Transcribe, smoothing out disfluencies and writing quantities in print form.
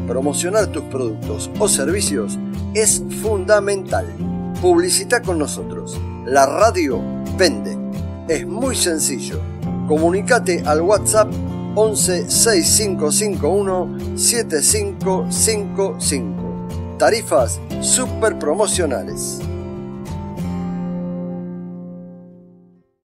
Promocionar tus productos o servicios es fundamental. Publicita con nosotros. La radio vende. Es muy sencillo. Comunicate al WhatsApp 11 6551 7555. Tarifas super promocionales.